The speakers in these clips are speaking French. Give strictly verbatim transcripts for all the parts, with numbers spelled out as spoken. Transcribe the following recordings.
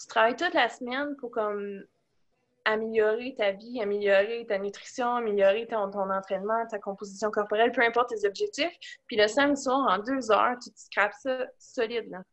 tu travailles toute la semaine pour comme améliorer ta vie, améliorer ta nutrition, améliorer ton, ton entraînement, ta composition corporelle, peu importe tes objectifs. Puis le samedi soir, en deux heures, tu te scrapes ça solide, là.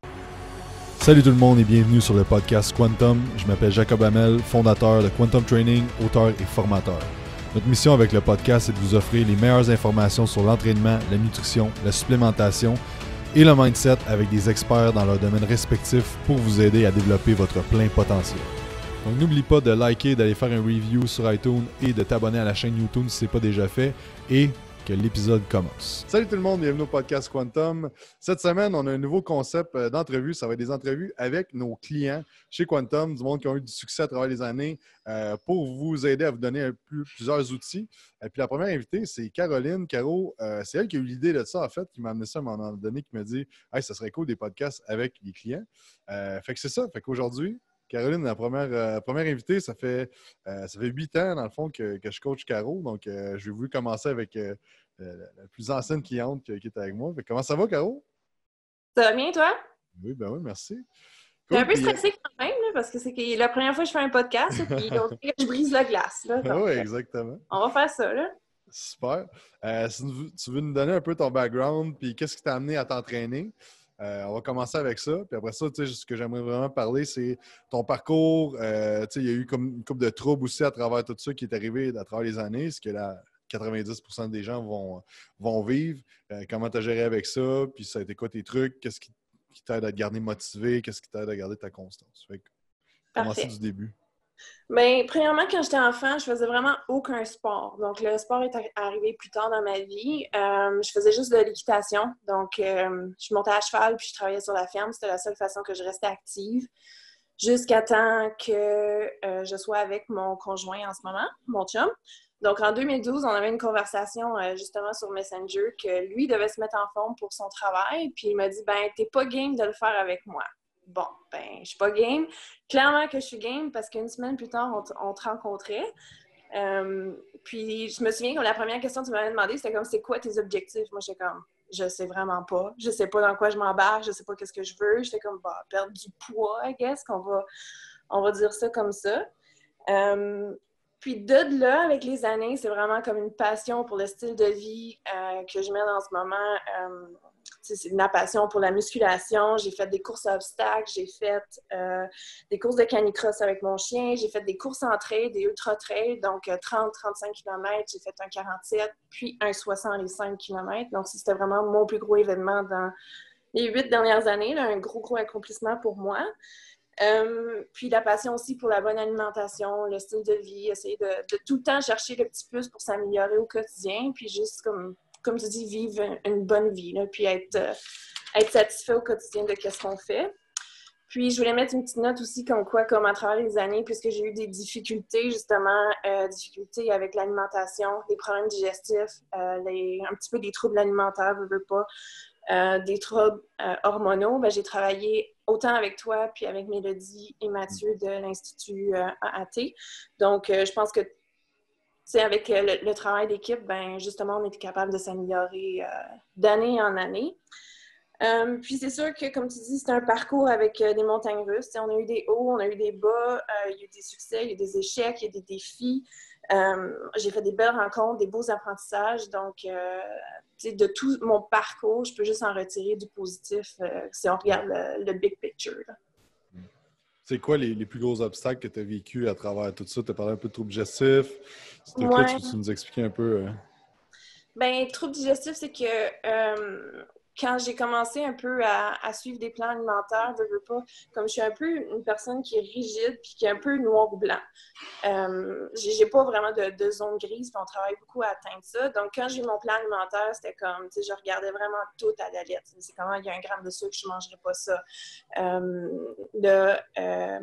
Salut tout le monde et bienvenue sur le podcast Quantum. Je m'appelle Jacob Hamel, fondateur de Quantum Training, auteur et formateur. Notre mission avec le podcast est de vous offrir les meilleures informations sur l'entraînement, la nutrition, la supplémentation et le mindset avec des experts dans leurs domaines respectifs pour vous aider à développer votre plein potentiel. Donc n'oublie pas de liker, d'aller faire un review sur iTunes et de t'abonner à la chaîne YouTube si ce n'est pas déjà fait et que l'épisode commence. Salut tout le monde, bienvenue au podcast Quantum. Cette semaine, on a un nouveau concept d'entrevue. Ça va être des entrevues avec nos clients chez Quantum, du monde qui ont eu du succès à travers les années, euh, pour vous aider à vous donner un plus, plusieurs outils. Et puis la première invitée, c'est Caroline. Caro, euh, c'est elle qui a eu l'idée de ça, en fait, qui m'a amené ça à un moment donné, qui m'a dit « Hey, ça serait cool des podcasts avec les clients. Euh, » Fait que c'est ça. Fait qu'aujourd'hui, Caroline, la première, euh, première invitée, ça fait euh, ça fait huit ans, dans le fond, que, que je coach Caro. Donc, euh, j'ai voulu commencer avec euh, la plus ancienne cliente qui, qui est avec moi. Fait, comment ça va, Caro? Ça va bien, toi? Oui, ben oui, merci. T'es Cool, un peu puis, stressée quand même, là, parce que c'est que la première fois que je fais un podcast, puis on dirait que je brise la glace. Là, donc, oui, exactement. on va faire ça, là. Super. Euh, si tu veux nous donner un peu ton background, puis qu'est-ce qui t'a amené à t'entraîner? Euh, on va commencer avec ça. Puis après ça, ce que j'aimerais vraiment parler, c'est ton parcours. Euh, il y a eu comme une couple de troubles aussi à travers tout ça qui est arrivé à travers les années, ce que la quatre-vingt-dix pour cent des gens vont, vont vivre. Euh, comment tu as géré avec ça? Puis ça a été quoi tes trucs? Qu'est-ce qui, qui t'aide à te garder motivé? Qu'est-ce qui t'aide à garder ta constance? Fait que, commencer du début. Bien, premièrement, quand j'étais enfant, je faisais vraiment aucun sport. Donc, le sport est arrivé plus tard dans ma vie. Euh, je faisais juste de l'équitation. Donc, euh, je montais à cheval puis je travaillais sur la ferme. C'était la seule façon que je restais active jusqu'à temps que euh, je sois avec mon conjoint en ce moment, mon chum. Donc, en deux mille douze, on avait une conversation euh, justement sur Messenger que lui devait se mettre en forme pour son travail. Puis, il m'a dit, ben, t'es pas game de le faire avec moi. Bon, ben, je suis pas game. Clairement que je suis game parce qu'une semaine plus tard, on, t- on te rencontrait. Euh, puis, je me souviens que la première question que tu m'avais demandé, c'était comme, c'est quoi tes objectifs? Moi, j'étais comme, je sais vraiment pas. Je sais pas dans quoi je m'embarque. Je sais pas qu'est-ce que je veux. J'étais comme, bah, perdre du poids, I guess, qu'on va, on va dire ça comme ça. Euh, puis de là, avec les années, c'est vraiment comme une passion pour le style de vie euh, que je mène en ce moment. Euh, c'est une passion pour la musculation. J'ai fait des courses à obstacles, j'ai fait euh, des courses de canicross avec mon chien, j'ai fait des courses en trail, des ultra-trails, donc euh, trente à trente-cinq kilomètres. J'ai fait un quarante-sept, puis un soixante-cinq kilomètres. Donc, c'était vraiment mon plus gros événement dans les huit dernières années, là, un gros, gros accomplissement pour moi. Euh, puis la passion aussi pour la bonne alimentation, le style de vie, essayer de, de tout le temps chercher le petit plus pour s'améliorer au quotidien, puis juste comme, comme tu dis, vivre une bonne vie, là, puis être, euh, être satisfait au quotidien de ce qu'on fait. Puis je voulais mettre une petite note aussi comme quoi, comme à travers les années, puisque j'ai eu des difficultés, justement, euh, difficultés avec l'alimentation, des problèmes digestifs, euh, les, un petit peu des troubles alimentaires, je veux pas, euh, des troubles euh, hormonaux, ben, j'ai travaillé autant avec toi puis avec Mélodie et Mathieu de l'Institut euh, A A T. Donc, euh, je pense que avec euh, le, le travail d'équipe, ben, justement, on était capable de s'améliorer euh, d'année en année. Euh, puis c'est sûr que, comme tu dis, c'est un parcours avec euh, des montagnes russes. T'sais, on a eu des hauts, on a eu des bas, euh, il y a eu des succès, il y a eu des échecs, il y a des défis. Euh, j'ai fait des belles rencontres, des beaux apprentissages. Donc, euh, de tout mon parcours, je peux juste en retirer du positif euh, si on regarde le, le big picture. Là. C'est quoi les, les plus gros obstacles que tu as vécu à travers tout ça? Tu as parlé un peu de troubles digestifs. Ce truc-là, Ouais. tu peux nous expliquer un peu? Euh... Bien, trouble digestif, c'est que euh, quand j'ai commencé un peu à, à suivre des plans alimentaires, je veux pas, comme je suis un peu une personne qui est rigide puis qui est un peu noir ou blanc. Euh, j'ai, j'ai pas vraiment de, de zone grise, puis on travaille beaucoup à atteindre ça. Donc, quand j'ai eu mon plan alimentaire, c'était comme, tu sais, je regardais vraiment tout à la lettre. C'est comment il y a un gramme de sucre, je mangerais pas ça. Euh, de, euh,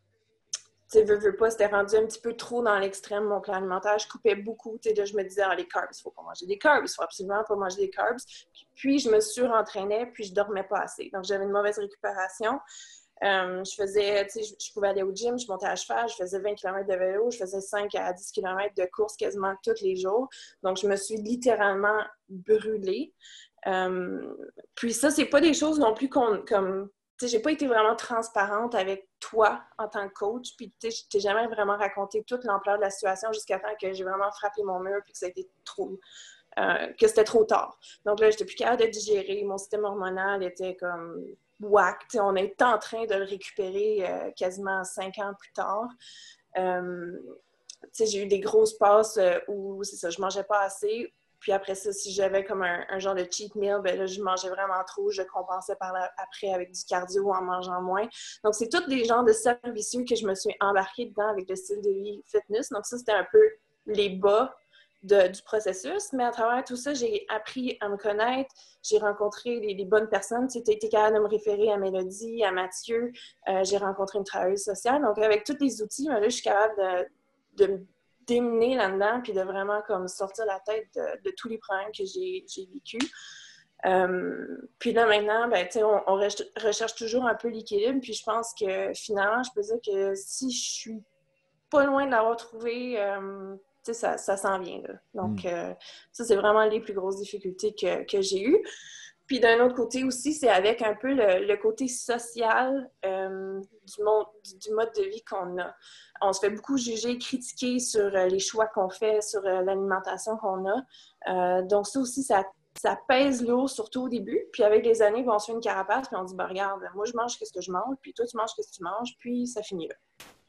tu sais, veux, veux pas, c'était rendu un petit peu trop dans l'extrême, mon plan alimentaire. Je coupais beaucoup. Tu sais, là, je me disais, ah, les carbs, il faut pas manger des carbs. Il faut absolument pas manger des carbs. Puis, je me surentraînais, puis je dormais pas assez. Donc, j'avais une mauvaise récupération. Euh, je faisais, tu sais, je, je pouvais aller au gym, je montais à cheval, je faisais vingt kilomètres de vélo, je faisais cinq à dix kilomètres de course quasiment tous les jours. Donc, je me suis littéralement brûlée. Euh, puis ça, c'est pas des choses non plus qu'on, comme tu sais, j'ai pas été vraiment transparente avec toi en tant que coach, puis tu sais, je t'ai jamais vraiment raconté toute l'ampleur de la situation jusqu'à temps que j'ai vraiment frappé mon mur, puis que ça a été trop, euh, que c'était trop tard. Donc là, j'étais plus capable de digérer, mon système hormonal était comme whack, tu sais, on est en train de le récupérer euh, quasiment cinq ans plus tard. Euh, tu sais, j'ai eu des grosses passes euh, où, c'est ça, je mangeais pas assez. Puis après ça, si j'avais comme un, un genre de cheat meal, ben là, je mangeais vraiment trop. Je compensais par là, après avec du cardio en mangeant moins. Donc, c'est tous des genres de cercles vicieux que je me suis embarquée dedans avec le style de vie fitness. Donc, ça, c'était un peu les bas de, du processus. Mais à travers tout ça, j'ai appris à me connaître. J'ai rencontré les, les bonnes personnes. Tu sais, tu as été capable de me référer à Mélodie, à Mathieu. Euh, j'ai rencontré une travailleuse sociale. Donc, avec tous les outils, ben là, je suis capable de, de me déminer là-dedans, puis de vraiment comme sortir la tête de, de tous les problèmes que j'ai, j'ai vécus. Euh, puis là, maintenant, ben, on, on recherche toujours un peu l'équilibre, puis je pense que finalement, je peux dire que si je suis pas loin de l'avoir trouvé, euh, ça, ça s'en vient. Là. Donc, mm. euh, ça, c'est vraiment les plus grosses difficultés que, que j'ai eues. Puis d'un autre côté aussi, c'est avec un peu le, le côté social euh, du, monde, du, du mode de vie qu'on a. On se fait beaucoup juger, critiquer sur euh, les choix qu'on fait, sur euh, l'alimentation qu'on a. Euh, donc ça aussi, ça, ça pèse lourd, surtout au début. Puis avec les années, on se fait une carapace, puis on dit, bah, regarde, moi je mange ce que je mange, puis toi tu manges ce que tu manges, puis ça finit là.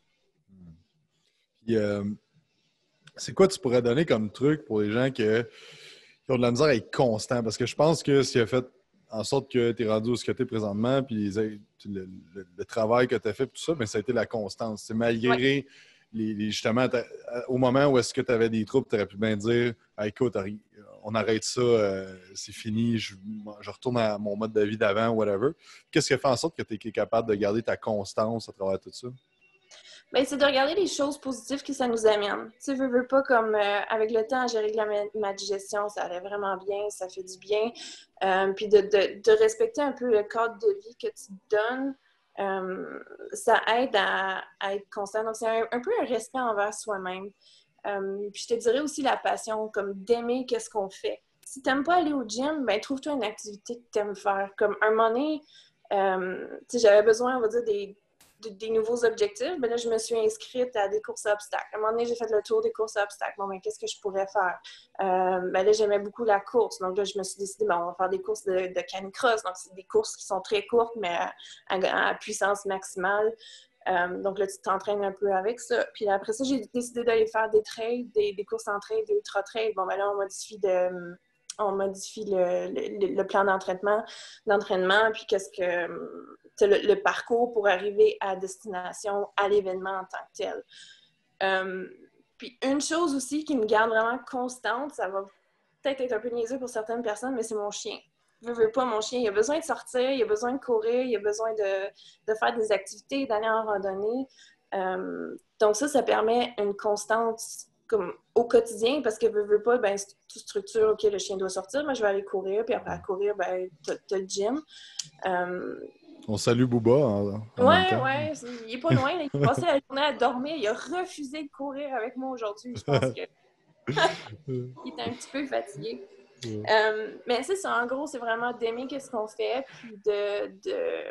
Puis, euh, c'est quoi tu pourrais donner comme truc pour les gens que... qui ont de la misère à être constant, parce que je pense que ce qui a fait en sorte que tu es rendu où ce que tu es présentement, puis les, le, le, le travail que tu as fait, tout ça, bien, ça a été la constance. C'est malgré, ouais. les, les, justement, au moment où est-ce que tu avais des troubles, tu aurais pu bien dire ah, « Écoute, on arrête ça, euh, c'est fini, je, je retourne à mon mode de vie d'avant, whatever. » Qu'est-ce qui a fait en sorte que tu es capable de garder ta constance à travers tout ça? Bien, c'est de regarder les choses positives que ça nous amène. Tu sais, veux, veux pas comme euh, avec le temps, j'ai réglé ma, ma digestion, ça allait vraiment bien, ça fait du bien. Euh, puis de, de, de respecter un peu le cadre de vie que tu te donnes, euh, ça aide à, à être constant. Donc, c'est un, un peu un respect envers soi-même. Euh, puis je te dirais aussi la passion, comme d'aimer qu'est-ce qu'on fait. Si tu n'aimes pas aller au gym, ben trouve-toi une activité que tu aimes faire. Comme un moment donné, euh, tu sais, j'avais besoin, on va dire, des des nouveaux objectifs, ben là, je me suis inscrite à des courses à obstacles. À un moment donné, j'ai fait le tour des courses à obstacles. Bon, ben, qu'est-ce que je pourrais faire? Euh, ben là, j'aimais beaucoup la course. Donc là, je me suis décidée, ben, on va faire des courses de, de canicross. Donc, c'est des courses qui sont très courtes, mais à, à, à puissance maximale. Euh, donc là, tu t'entraînes un peu avec ça. Puis après ça, j'ai décidé d'aller faire des trails, des, des courses en trail, des ultra-trails. Bon, ben là, on modifie de... on modifie le, le, le plan d'entraînement, d'entraînement, puis qu'est-ce que le, le parcours pour arriver à destination, à l'événement en tant que tel. Euh, puis une chose aussi qui me garde vraiment constante, ça va peut-être être un peu niaiseux pour certaines personnes, mais c'est mon chien. Je veux, veux pas, mon chien, il a besoin de sortir, il a besoin de courir, il a besoin de, de faire des activités, d'aller en randonnée. Euh, donc ça, ça permet une constance comme au quotidien, parce que veux, veux pas, ben, tu structures, OK, le chien doit sortir, mais je vais aller courir, puis après à courir, ben, t'as, t'as le gym. Euh... On salue Booba en, en ouais, même temps. Ouais, il est pas loin, là, il passait la journée à dormir, il a refusé de courir avec moi aujourd'hui, je pense que il était un petit peu fatigué. Ouais. Euh, mais c'est ça, en gros, c'est vraiment d'aimer qu'est-ce qu'on fait, puis de... de...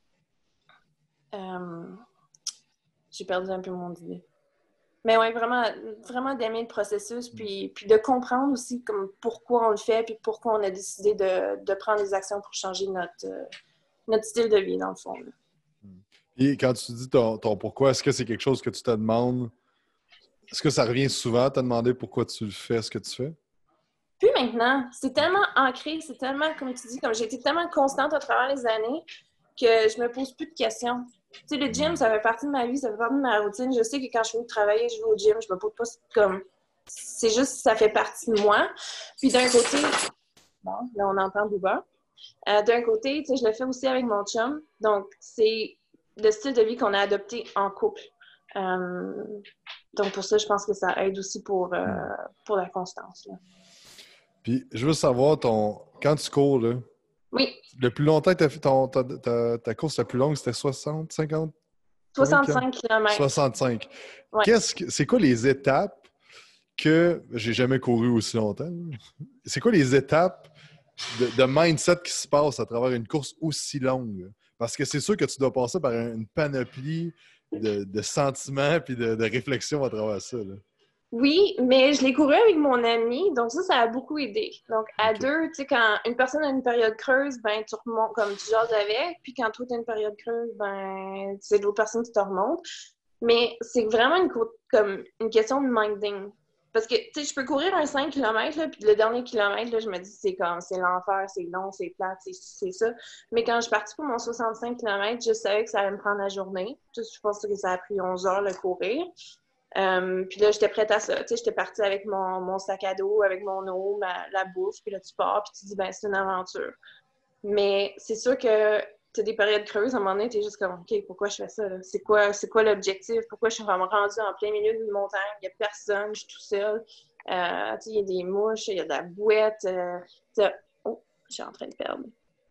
Euh... J'ai perdu un peu mon idée. Mais oui, vraiment, vraiment d'aimer le processus, puis, puis de comprendre aussi comme pourquoi on le fait, puis pourquoi on a décidé de, de prendre des actions pour changer notre, euh, notre style de vie, dans le fond. Là. Et quand tu dis ton, ton pourquoi, est-ce que c'est quelque chose que tu te demandes? Est-ce que ça revient souvent à te demander pourquoi tu fais ce que tu fais? Puis maintenant, c'est tellement ancré, c'est tellement, comme tu dis, comme j'ai été tellement constante à travers les années que je me pose plus de questions. Tu sais, le gym, ça fait partie de ma vie, ça fait partie de ma routine. Je sais que quand je finis de travailler, je vais au gym, je me pose pas comme... C'est juste, ça fait partie de moi. Puis d'un côté... Bon, là, on entend Booba. Euh, d'un côté, tu sais, je le fais aussi avec mon chum. Donc, c'est le style de vie qu'on a adopté en couple. Euh, donc, pour ça, je pense que ça aide aussi pour, euh, pour la constance. Là. Puis, je veux savoir, ton quand tu cours, là, oui. Le plus longtemps que tu as fait ton, ta, ta, ta course la plus longue, c'était soixante, cinquante? soixante-cinq kilomètres. soixante-cinq. Ouais. Qu'est-ce que, c'est quoi les étapes que... J'ai jamais couru aussi longtemps. C'est quoi les étapes de, de mindset qui se passent à travers une course aussi longue? Parce que c'est sûr que tu dois passer par une panoplie de, de sentiments et de, de réflexions à travers ça. Là. Oui, mais je l'ai couru avec mon ami, donc ça, ça a beaucoup aidé. Donc, à Okay. deux, tu sais, quand une personne a une période creuse, ben, tu remontes comme tu jases avec, puis quand toi, tu as une période creuse, ben, c'est l'autre personne qui te remonte. Mais c'est vraiment une, comme une question de minding. Parce que, tu sais, je peux courir un cinq kilomètres, là, puis le dernier kilomètre, là, je me dis, c'est comme, c'est l'enfer, c'est long, c'est plate, c'est ça. Mais quand je suis partie pour mon soixante-cinq kilomètres, je savais que ça allait me prendre la journée. Je pense que ça a pris onze heures de courir. Um, puis là, j'étais prête à ça. Tu sais, j'étais partie avec mon, mon sac à dos, avec mon eau, ma, la bouffe, puis là, tu pars, puis tu dis, ben, c'est une aventure. Mais c'est sûr que tu as des périodes creuses, à un moment donné, tu es juste comme, OK, pourquoi je fais ça? Là? C'est quoi, c'est quoi l'objectif? Pourquoi je suis vraiment rendue en plein milieu d'une montagne? Il n'y a personne, je suis tout seul. Euh, tu sais, il y a des mouches, il y a de la bouette. Euh, oh, je suis en train de perdre.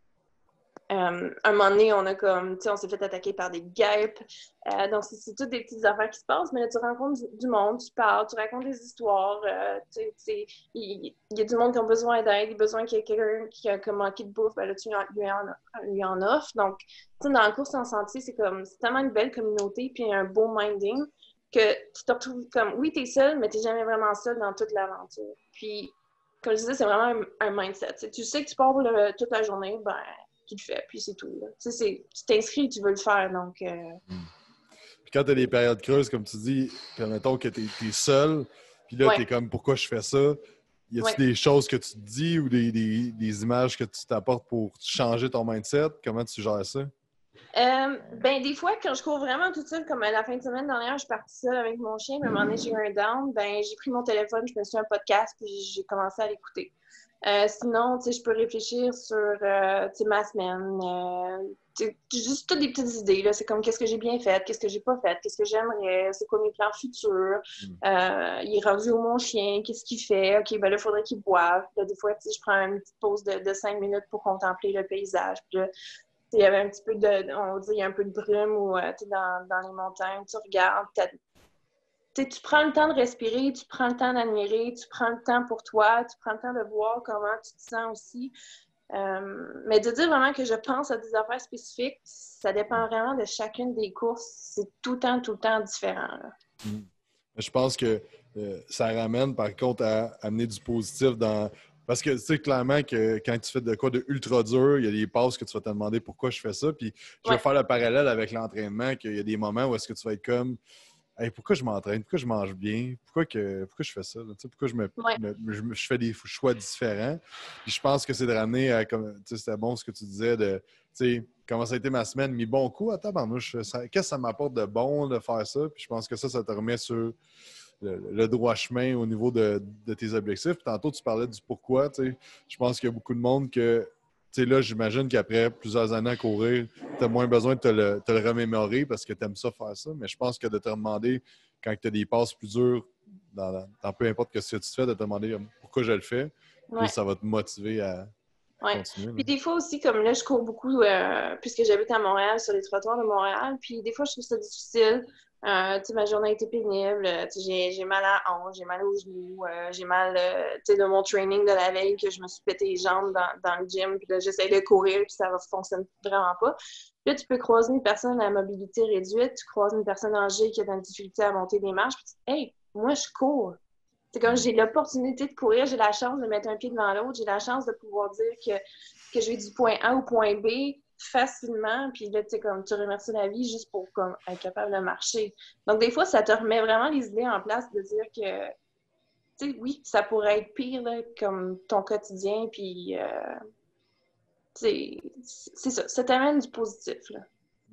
Euh, un moment donné, on a comme, tu sais, on s'est fait attaquer par des guêpes. Euh, donc, c'est, c'est toutes des petites affaires qui se passent, mais là, tu rencontres du, du monde, tu parles, tu racontes des histoires. Euh, tu sais, il, il y a du monde qui a besoin d'aide, il y a besoin qu'il y ait quelqu'un qui a comme manqué de bouffe, ben là, tu lui en, lui en offres. Donc, tu sais, dans la course en sentier, c'est comme, c'est tellement une belle communauté, puis un beau minding que tu te retrouves comme, oui, t'es seul, mais t'es jamais vraiment seul dans toute l'aventure. Puis, comme je disais, c'est vraiment un, un mindset. T'sais, tu sais que tu pars le, toute la journée, ben, tu le fais, puis c'est tout. Là. Tu sais, tu t'inscris, tu veux le faire, donc... Euh... Mm. Puis quand tu as des périodes creuses, comme tu dis, permettons que tu es seul, puis là, ouais. tu es comme, pourquoi je fais ça? Y a-t-il ouais. des choses que tu te dis ou des, des, des images que tu t'apportes pour changer ton mindset? Comment tu gères ça? Euh, ben, des fois, quand je cours vraiment toute seule, comme à la fin de semaine dernière, je suis partie seule avec mon chien, mais à un moment donné, j'ai eu un down, ben, j'ai pris mon téléphone, je me suis mis un podcast, puis j'ai commencé à l'écouter. Euh, sinon, tu sais, je peux réfléchir sur, euh, tu sais, ma semaine, euh, juste toutes des petites idées, là. C'est comme, qu'est-ce que j'ai bien fait, qu'est-ce que j'ai pas fait, qu'est-ce que j'aimerais, c'est quoi mes plans futurs, mm. euh, il est rendu où mon chien, qu'est-ce qu'il fait, OK, ben là, il faudrait qu'il boive. Là, des fois, tu sais, je prends une petite pause de, de cinq minutes pour contempler le paysage, puis là, il y avait un petit peu de, on va dire, il y a un peu de brume ou, euh, tu sais, dans, dans les montagnes, tu regardes, tu tu prends le temps de respirer, tu prends le temps d'admirer, tu prends le temps pour toi, tu prends le temps de voir comment tu te sens aussi. Euh, mais de dire vraiment que je pense à des affaires spécifiques, ça dépend vraiment de chacune des courses. C'est tout le temps, tout le temps différent. Mmh. Je pense que euh, ça ramène, par contre, à amener du positif dans... Parce que tu sais clairement que quand tu fais de quoi de ultra dur, il y a des passes que tu vas te demander pourquoi je fais ça. Puis je vais ouais. faire le parallèle avec l'entraînement, qu'il y a des moments où est-ce que tu vas être comme hey, pourquoi je m'entraîne, pourquoi je mange bien, pourquoi, que, pourquoi je fais ça, là? Pourquoi je, me, ouais. me, je, je fais des choix différents. Puis je pense que c'est de ramener à, comme c'était bon ce que tu disais, de comment ça a été ma semaine, mis bon coup à tabarnouche. Qu'est-ce que ça m'apporte de bon de faire ça? Puis je pense que ça, ça te remet sur le, le droit chemin au niveau de, de tes objectifs. Puis tantôt, tu parlais du pourquoi. T'sais. Je pense qu'il y a beaucoup de monde que tu sais, là, j'imagine qu'après plusieurs années à courir, tu as moins besoin de te le, te le remémorer parce que tu aimes ça faire ça. Mais je pense que de te demander, quand tu as des passes plus dures, dans, dans peu importe ce que tu fais, de te demander pourquoi je le fais, ouais. Puis ça va te motiver à ouais. continuer. Puis des fois aussi, comme là, je cours beaucoup, euh, puisque j'habite à Montréal, sur les trottoirs de Montréal. Puis des fois, je trouve ça difficile. Euh, ma journée a été pénible, j'ai, j'ai mal à la hanche, j'ai mal aux genoux, euh, j'ai mal euh, de mon training de la veille que je me suis pété les jambes dans, dans le gym, puis là j'essaie de courir, puis ça ne fonctionne vraiment pas. Puis là, tu peux croiser une personne à mobilité réduite, tu croises une personne âgée qui a de la difficulté à monter des marches, puis tu dis « Hey, moi je cours! » C'est comme j'ai l'opportunité de courir, j'ai la chance de mettre un pied devant l'autre, j'ai la chance de pouvoir dire que, que je vais du point A au point B facilement, puis là, tu sais, comme tu remercies la vie juste pour comme, être capable de marcher. Donc, des fois, ça te remet vraiment les idées en place de dire que, tu sais, oui, ça pourrait être pire, là, comme ton quotidien, puis, euh, tu sais, c'est ça, ça t'amène du positif, là.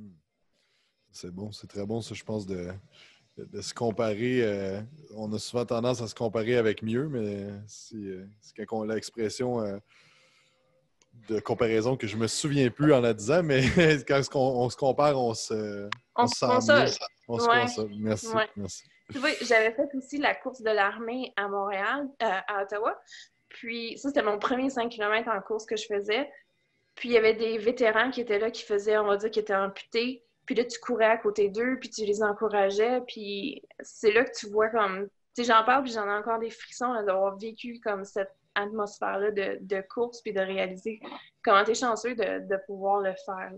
C'est bon, c'est très bon, ça, je pense, de, de, de se comparer. Euh, on a souvent tendance à se comparer avec mieux, mais c'est, euh, c'est quand on a l'expression... Euh, de comparaison que je me souviens plus en la disant, mais quand on, on se compare, on se, on on se sent mieux. On se ouais. console. Merci, ouais. merci. Tu vois, j'avais fait aussi la course de l'armée à Montréal, euh, à Ottawa. Puis ça, c'était mon premier cinq kilomètres en course que je faisais. Puis il y avait des vétérans qui étaient là, qui faisaient, on va dire, qui étaient amputés. Puis là, tu courais à côté d'eux, puis tu les encourageais. Puis c'est là que tu vois comme... Tu sais, j'en parle, puis j'en ai encore des frissons là, d'avoir vécu comme cette atmosphère-là de, de course, puis de réaliser comment tu es chanceux de, de pouvoir le faire. Là.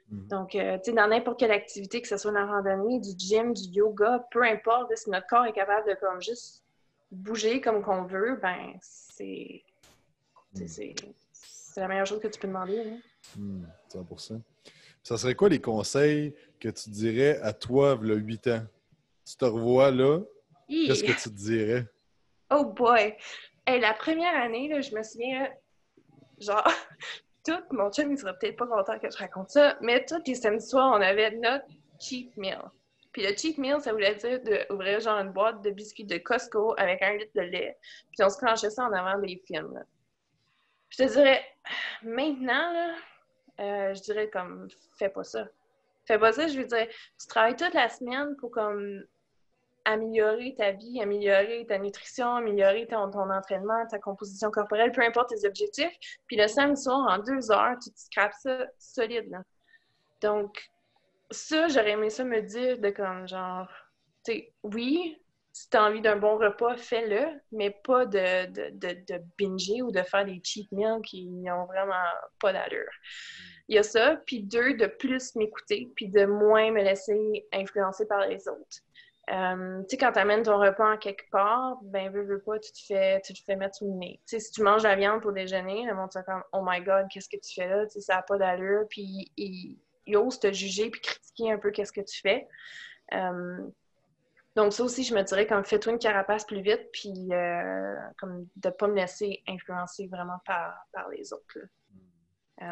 Mm-hmm. Donc, euh, tu sais, dans n'importe quelle activité, que ce soit la randonnée, du gym, du yoga, peu importe, là, si notre corps est capable de comme juste bouger comme qu'on veut, ben c'est mm. c'est c'est la meilleure chose que tu peux demander. Hein? Mm, cent pour cent. Ça serait quoi les conseils que tu dirais à toi, il y a huit ans? Tu te revois là, yeah. Qu'est-ce que tu te dirais? Oh boy! Hey, la première année, là, je me souviens, genre, tout, mon chum, il serait peut-être pas content que je raconte ça, mais tous les samedis soirs, on avait notre cheat meal. Puis le cheat meal, ça voulait dire d'ouvrir genre une boîte de biscuits de Costco avec un litre de lait. Puis on se clenchait ça en avant des films. Là. Je te dirais, maintenant, là, euh, je dirais comme, fais pas ça. Fais pas ça, je veux dire, tu travailles toute la semaine pour comme améliorer ta vie, améliorer ta nutrition, améliorer ton, ton entraînement, ta composition corporelle, peu importe tes objectifs. Puis le samedi soir, en deux heures, tu te scrapes ça solide. Là. Donc, ça, j'aurais aimé ça me dire de comme genre, tu sais, oui, si tu as envie d'un bon repas, fais-le, mais pas de, de, de, de binger ou de faire des cheat meals qui n'ont vraiment pas d'allure. Il y a ça, puis deux, de plus m'écouter, puis de moins me laisser influencer par les autres. Euh, tu sais, quand tu amènes ton repas en quelque part, ben, veux, veux pas, tu te fais, tu te fais mettre sous le nez. Tu sais, si tu manges la viande pour déjeuner, le monde se dit comme, oh my god, qu'est-ce que tu fais là? Tu sais, ça n'a pas d'allure, puis il, il ose te juger puis critiquer un peu qu'est-ce que tu fais. Euh, donc, ça aussi, je me dirais comme, fais-toi une carapace plus vite, puis euh, comme de pas me laisser influencer vraiment par, par les autres. Euh,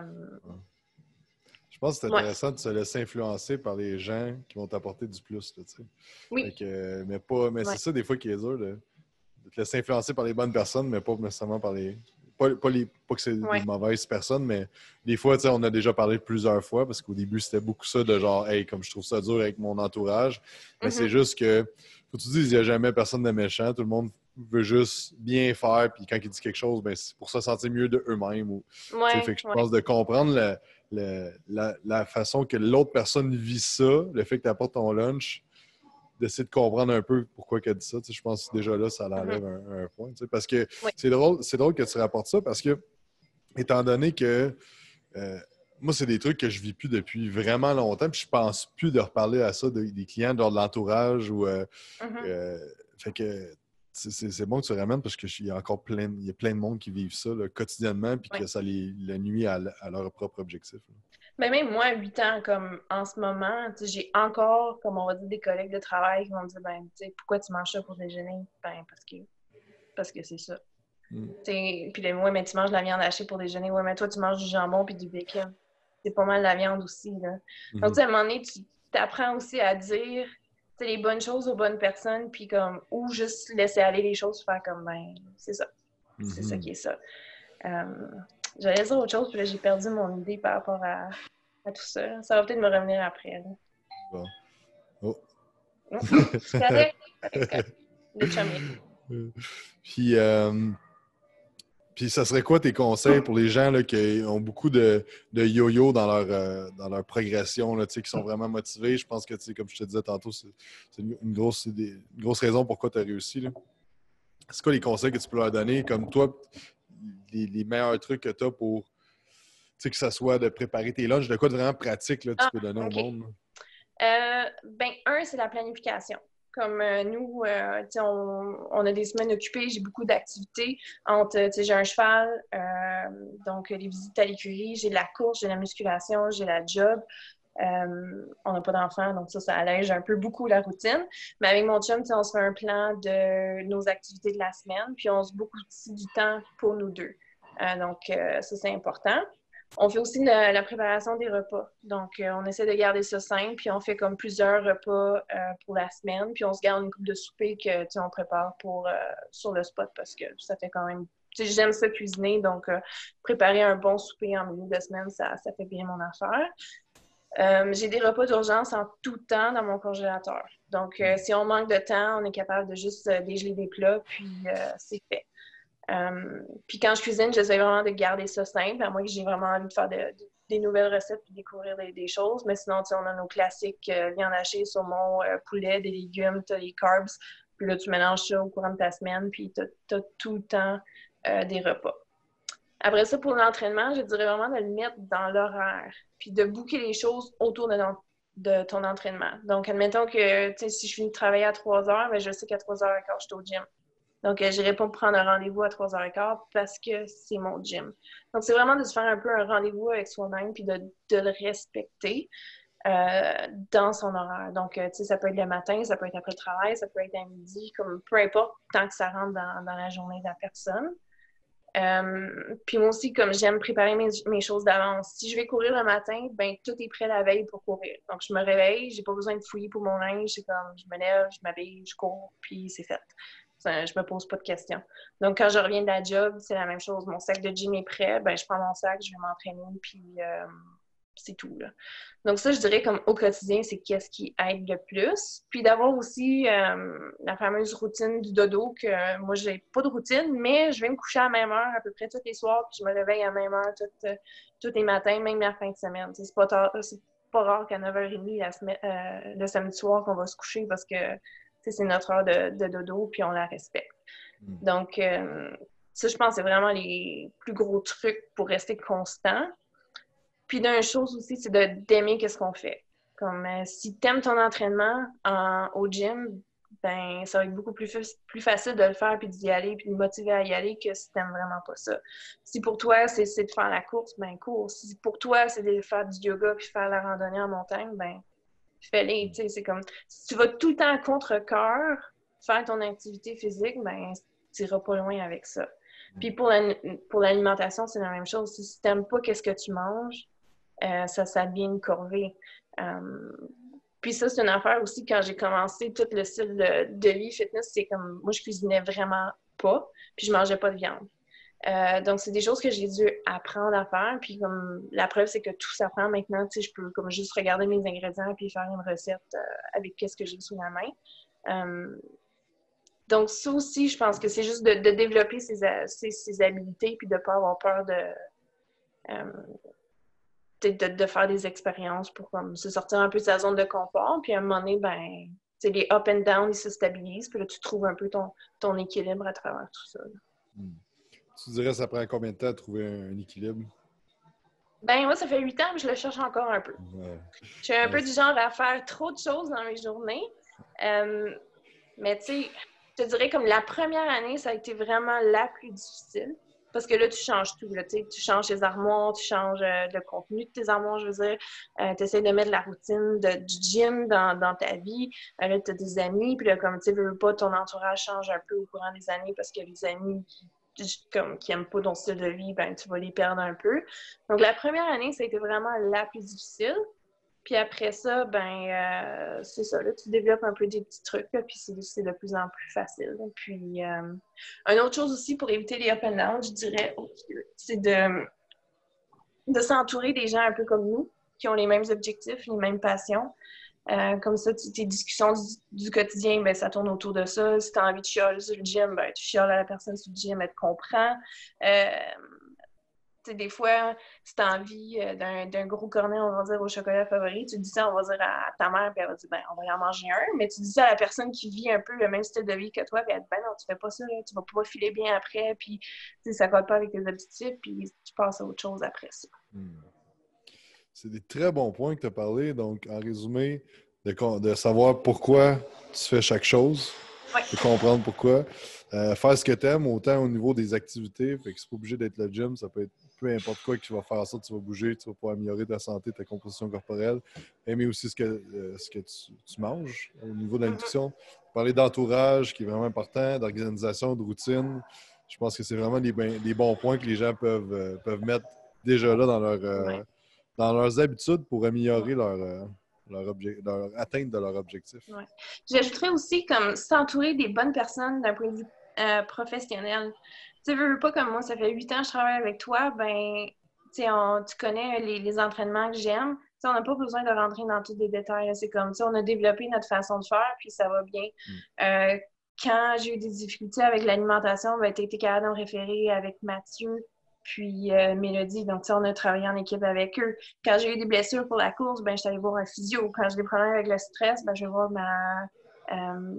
Je pense que c'est intéressant ouais. de se laisser influencer par les gens qui vont t'apporter du plus. Là, tu sais. Oui. Fait que, mais pas, mais ouais. c'est ça des fois qui est dur, de, de te laisser influencer par les bonnes personnes, mais pas nécessairement par les... Pas, pas, les, pas que c'est ouais. des mauvaises personnes, mais des fois, tu sais, on a déjà parlé plusieurs fois, parce qu'au début, c'était beaucoup ça de genre, hey, comme je trouve ça dur avec mon entourage. Mais mm-hmm. c'est juste que, faut que tu dises, il n'y a jamais personne de méchant. Tout le monde veut juste bien faire, puis quand il dit quelque chose, ben, c'est pour se sentir mieux de eux-mêmes. Ou, ouais, fait que je ouais. pense de comprendre le, le, la, la façon que l'autre personne vit ça, le fait que tu apportes ton lunch, d'essayer de comprendre un peu pourquoi elle dit ça. Je pense que déjà là, ça l'enlève mm-hmm. un, un point. Parce que oui. c'est drôle, c'est drôle que tu rapportes ça parce que, étant donné que euh, moi, c'est des trucs que je vis plus depuis vraiment longtemps, puis je pense plus de reparler à ça de, des clients, de l'entourage. Ou, euh, mm-hmm. euh, fait que c'est, c'est, c'est bon que tu ramènes parce qu'il y a encore plein, il y a plein de monde qui vivent ça là, quotidiennement, puis oui. que ça les, les nuit à, à leur propre objectif. Là. Ben même moi, à huit ans, comme en ce moment, j'ai encore, comme on va dire, des collègues de travail qui vont me dire, ben, tu sais, pourquoi tu manges ça pour déjeuner? Ben, parce que, parce que c'est ça. Mm. Puis là, ouais, mais tu manges de la viande hachée pour déjeuner. Ouais, mais toi, tu manges du jambon puis du bacon. C'est pas mal de la viande aussi, là. Mm-hmm. Donc, tu sais, à un moment donné, tu apprends aussi à dire, tu sais, les bonnes choses aux bonnes personnes, puis comme, ou juste laisser aller les choses, faire comme, ben, c'est ça. Mm-hmm. C'est ça qui est ça. Euh, J'allais dire autre chose, puis là, j'ai perdu mon idée par rapport à, à tout ça. Ça va peut-être me revenir après. Là. Bon. Oh. oh c'est correct. C'est correct. Le chummy. Puis, euh, puis, ça serait quoi tes conseils pour les gens là, qui ont beaucoup de, de yo-yo dans leur, euh, dans leur progression, là, qui sont vraiment motivés? Je pense que, comme je te disais tantôt, c'est, c'est une, grosse, c'est des, une grosse raison pourquoi tu as réussi. Là. C'est quoi les conseils que tu peux leur donner? Comme toi, Les, les meilleurs trucs que tu as pour, tu sais, que ça soit de préparer tes lunchs, de quoi de vraiment pratique là, tu ah, peux donner okay. au monde? Euh, ben, un, c'est la planification. Comme euh, nous, euh, on, on a des semaines occupées, j'ai beaucoup d'activités. Entre, j'ai un cheval, euh, donc les visites à l'écurie, j'ai la course, j'ai la musculation, j'ai la job. Euh, on n'a pas d'enfants, donc ça, ça allège un peu beaucoup la routine. Mais avec mon chum, on se fait un plan de nos activités de la semaine, puis on se book aussi du temps pour nous deux. Euh, donc, euh, ça, c'est important. On fait aussi la, la préparation des repas. Donc, euh, on essaie de garder ça simple, puis on fait comme plusieurs repas euh, pour la semaine, puis on se garde une coupe de souper que, on prépare pour, euh, sur le spot parce que ça fait quand même... J'aime ça cuisiner, donc euh, préparer un bon souper en milieu de semaine, ça, ça fait bien mon affaire. Euh, j'ai des repas d'urgence en tout temps dans mon congélateur. Donc, euh, si on manque de temps, on est capable de juste euh, dégeler des plats, puis euh, c'est fait. Euh, puis quand je cuisine, j'essaie vraiment de garder ça simple, à moins que j'ai vraiment envie de faire de, de, des nouvelles recettes puis découvrir des, des choses. Mais sinon, on a nos classiques euh, viande hachée, saumon, euh, poulet, des légumes, tu as les carbs. Puis là, tu mélanges ça au courant de ta semaine, puis tu as tout le temps euh, des repas. Après ça, pour l'entraînement, je dirais vraiment de le mettre dans l'horaire. puis de booker les choses autour de, ton, de ton entraînement. Donc, admettons que, tu sais, si je finis de travailler à trois heures, bien, je sais qu'à trois heures quinze, je suis au gym. Donc, euh, je n'irai pas me prendre un rendez-vous à trois heures quinze parce que c'est mon gym. Donc, c'est vraiment de se faire un peu un rendez-vous avec soi-même puis de, de le respecter euh, dans son horaire. Donc, euh, tu sais, ça peut être le matin, ça peut être après le travail, ça peut être à midi, comme peu importe, tant que ça rentre dans, dans la journée de la personne. Euh, puis moi aussi, comme j'aime préparer mes, mes choses d'avance, si je vais courir le matin, ben tout est prêt la veille pour courir. Donc, je me réveille, j'ai pas besoin de fouiller pour mon linge, c'est comme, je me lève, je m'habille, je cours, puis c'est fait. Ça, je me pose pas de questions. Donc, quand je reviens de la job, c'est la même chose. Mon sac de gym est prêt, ben je prends mon sac, je vais m'entraîner, puis euh, c'est tout, là. Donc ça, je dirais comme au quotidien, c'est qu'est-ce qui aide le plus. Puis d'avoir aussi euh, la fameuse routine du dodo, que euh, moi, j'ai pas de routine, mais je vais me coucher à la même heure à peu près tous les soirs, puis je me réveille à la même heure tout, euh, tous les matins, même la fin de semaine. T'sais, c'est pas tard, c'est pas rare qu'à neuf heures trente la semaine, euh, le samedi soir qu'on va se coucher parce que c'est notre heure de, de dodo, puis on la respecte. Mm. Donc, euh, ça, je pense que c'est vraiment les plus gros trucs pour rester constant. Puis d'une chose aussi, c'est de, d'aimer qu'est-ce qu'on fait. Comme euh, si tu aimes ton entraînement en, au gym, ben ça va être beaucoup plus, plus facile de le faire puis d'y aller puis de motiver à y aller que si tu n'aimes vraiment pas ça. Si pour toi, c'est, c'est de faire la course, ben cours. Si pour toi, c'est de faire du yoga puis faire la randonnée en montagne, ben fais-les. Tu sais, c'est comme, si tu vas tout le temps à contre-cœur faire ton activité physique, ben tu n'iras pas loin avec ça. Puis pour, la, pour l'alimentation, c'est la même chose. Si tu n'aimes pas qu'est-ce que tu manges, Euh, ça, ça devient une corvée. Euh, puis ça, c'est une affaire aussi, quand j'ai commencé tout le style de, de vie fitness, c'est comme, moi, je cuisinais vraiment pas, puis je mangeais pas de viande. Euh, donc, c'est des choses que j'ai dû apprendre à faire, puis comme, la preuve, c'est que tout s'apprend maintenant, tu sais, je peux comme juste regarder mes ingrédients puis faire une recette euh, avec qu'est-ce que j'ai sous la main. Euh, donc, ça aussi, je pense que c'est juste de, de développer ses, ses, ses habiletés puis de ne pas avoir peur de... Euh, De, de faire des expériences pour comme, se sortir un peu de sa zone de confort. Puis à un moment donné, ben, les up and down, ils se stabilisent. Puis là, tu trouves un peu ton, ton équilibre à travers tout ça. Hmm. Tu dirais ça prend combien de temps à trouver un, un équilibre? Ben moi, ça fait huit ans, mais je le cherche encore un peu. Ouais. Je suis un ouais. peu du genre à faire trop de choses dans mes journées. Euh, mais tu sais, je te dirais comme la première année, ça a été vraiment la plus difficile. Parce que là, tu changes tout. Là, tu changes tes armoires, tu changes euh, le contenu de tes armoires, je veux dire. Euh, tu essaies de mettre la routine de, du gym dans, dans ta vie. Euh, là, tu as des amis. Puis là, comme tu veux pas, ton entourage change un peu au courant des années parce que les amis qui, comme, qui aiment pas ton style de vie, ben tu vas les perdre un peu. Donc, la première année, ça a été vraiment la plus difficile. Puis après ça, ben euh, c'est ça, là, tu développes un peu des petits trucs, là, puis c'est, c'est de plus en plus facile. Puis, euh, une autre chose aussi pour éviter les up and down, je dirais, oh, c'est de, de s'entourer des gens un peu comme nous, qui ont les mêmes objectifs, les mêmes passions. Euh, comme ça, tu, tes discussions du, du quotidien, ben, ça tourne autour de ça. Si tu as envie de chialer sur le gym, ben, tu chiales à la personne sur le gym, elle te comprend. Euh, Tu sais, des fois, si tu as envie d'un, d'un gros cornet, on va dire, au chocolat favori, tu dis ça, on va dire à ta mère, puis elle va dire, ben, on va y en manger un. Mais tu dis ça à la personne qui vit un peu le même style de vie que toi, puis elle dit, ben non, tu fais pas ça, là, tu vas pas filer bien après, puis ça colle pas avec tes objectifs, puis tu passes à autre chose après ça. Hmm. C'est des très bons points que tu as parlé. Donc, en résumé, de, de savoir pourquoi tu fais chaque chose, ouais. De comprendre pourquoi. Euh, faire ce que tu aimes, autant au niveau des activités, fait que c'est pas obligé d'être le gym, ça peut être peu importe quoi qui va faire ça, tu vas bouger, tu vas pouvoir améliorer ta santé, ta composition corporelle. Aimer aussi ce que, euh, ce que tu, tu manges au niveau de la nutrition. Parler d'entourage, qui est vraiment important, d'organisation, de routine. Je pense que c'est vraiment des, des bons points que les gens peuvent, euh, peuvent mettre déjà là dans, leur, euh, ouais. dans leurs habitudes pour améliorer leur, euh, leur, obje- leur atteinte de leur objectif. Ouais. J'ajouterais aussi comme s'entourer des bonnes personnes d'un point de vue euh, professionnel. Tu sais, veux pas comme moi, ça fait huit ans que je travaille avec toi, ben, tu sais, tu connais les, les entraînements que j'aime. Tu sais, on n'a pas besoin de rentrer dans tous les détails. Là. C'est comme ça, on a développé notre façon de faire, puis ça va bien. Mm. Euh, quand j'ai eu des difficultés avec l'alimentation, ben, tu as été capable de me référer avec Mathieu, puis euh, Mélodie. Donc, tu sais, on a travaillé en équipe avec eux. Quand j'ai eu des blessures pour la course, ben, je suis allée voir un physio. Quand j'ai des problèmes avec le stress, ben, je vais voir ma... Euh,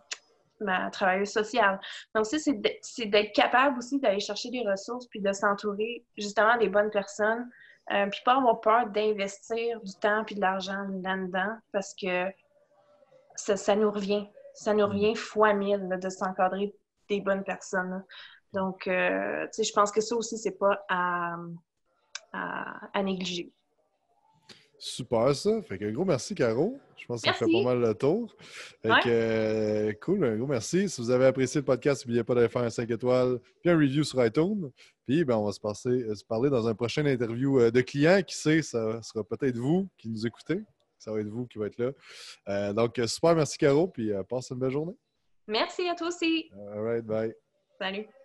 ma travailleuse sociale. Donc, ça, c'est, de, c'est d'être capable aussi d'aller chercher des ressources puis de s'entourer justement des bonnes personnes Euh, puis pas avoir peur d'investir du temps puis de l'argent là-dedans parce que ça, ça nous revient. Ça nous revient fois mille là, de s'encadrer des bonnes personnes. Là. Donc, euh, tu sais, je pense que ça aussi, c'est pas à, à, à négliger. Super, ça. Fait que un gros merci, Caro. Je pense que ça Merci. fait pas mal le tour. Fait Ouais. que, euh, cool, un gros merci. Si vous avez apprécié le podcast, n'oubliez pas d'aller faire un cinq étoiles puis un review sur iTunes. Puis, ben, on va se, passer, euh, se parler dans un prochain interview euh, de client. Qui sait, ça sera peut-être vous qui nous écoutez. Ça va être vous qui va être là. Euh, donc, super, merci, Caro. Puis, euh, passe une belle journée. Merci à toi aussi. All right, bye. Salut.